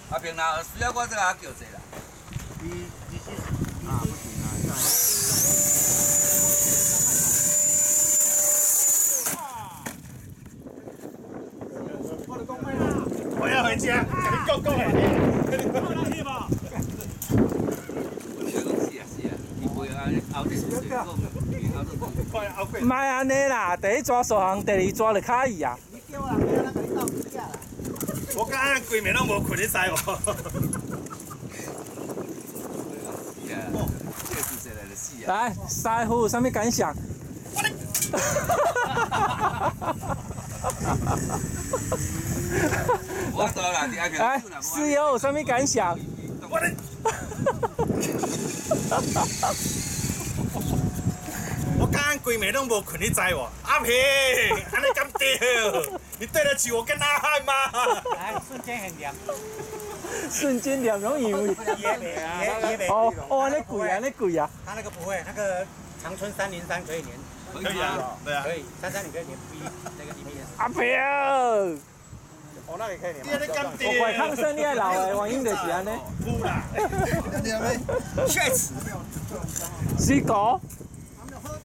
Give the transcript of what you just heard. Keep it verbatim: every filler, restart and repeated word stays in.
啊，平常需要我这个叫者啦。 你你是啊，不行啊。我要回家，你够够嘞！你吧。 是啊是啊，伊背后后日是讲，后日。 唔系安尼啦，第一抓数项，第二抓就卡伊啊。 你叫啦，不要那个你到底下啦。我刚刚规暝拢无困，你知无？ 哦，这个是来就死啊！ 来，师傅有啥物感想？ 我到啦，第二片。 来，室友有啥物感想？ 我的。我刚刚规暝拢无困，你知无？阿平，安尼咁对，你对得起我跟阿汉吗？来，瞬间很凉。 瞬间两容易。 野美啊，野美。 哦哦，安尼贵啊，安尼贵啊。 他那个不会，那个长春三零三可以连。可以啊，对啊，可以，三三你可以连 B 那个 D P S。阿平。哦，那也可以连。 我怀抗胜你爱老的原因就是安尼。 哭啦。下次。 死狗。